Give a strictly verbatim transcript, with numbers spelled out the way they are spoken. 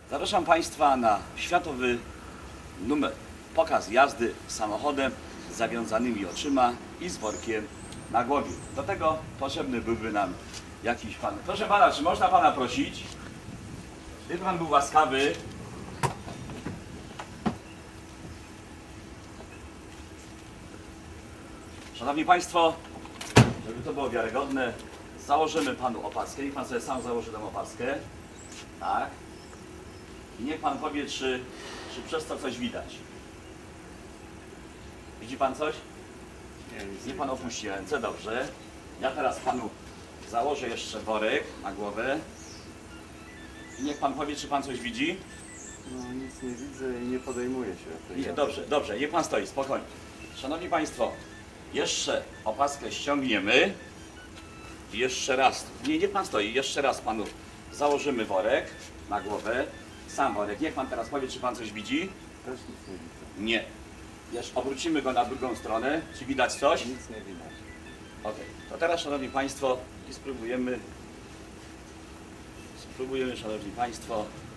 Zapraszam Państwa na światowy numer pokaz jazdy samochodem z zawiązanymi oczyma i z workiem na głowie. Do tego potrzebny byłby nam jakiś pan. Proszę Pana, czy można Pana prosić? Gdyby Pan był łaskawy. Szanowni Państwo, żeby to było wiarygodne, założymy Panu opaskę. Niech Pan sobie sam założy tę opaskę. Tak. I niech Pan powie, czy, czy przez to coś widać. Widzi Pan coś? Nie, nic Niech Pan opuści ręce, dobrze. Ja teraz Panu założę jeszcze worek na głowę. I niech Pan powie, czy Pan coś widzi? No nic nie widzę i nie podejmuję się tej Nie, jazdy. dobrze, dobrze, niech Pan stoi, spokojnie. Szanowni Państwo, jeszcze opaskę ściągniemy. I jeszcze raz, nie, niech Pan stoi, jeszcze raz Panu założymy worek na głowę. Sam worek, niech Pan teraz powie, czy Pan coś widzi? Też nic nie widzę. Nie. Jeszcze obrócimy go na drugą stronę. Czy widać coś? Nic nie widać. Ok. To teraz, Szanowni Państwo, i spróbujemy, spróbujemy, Szanowni Państwo,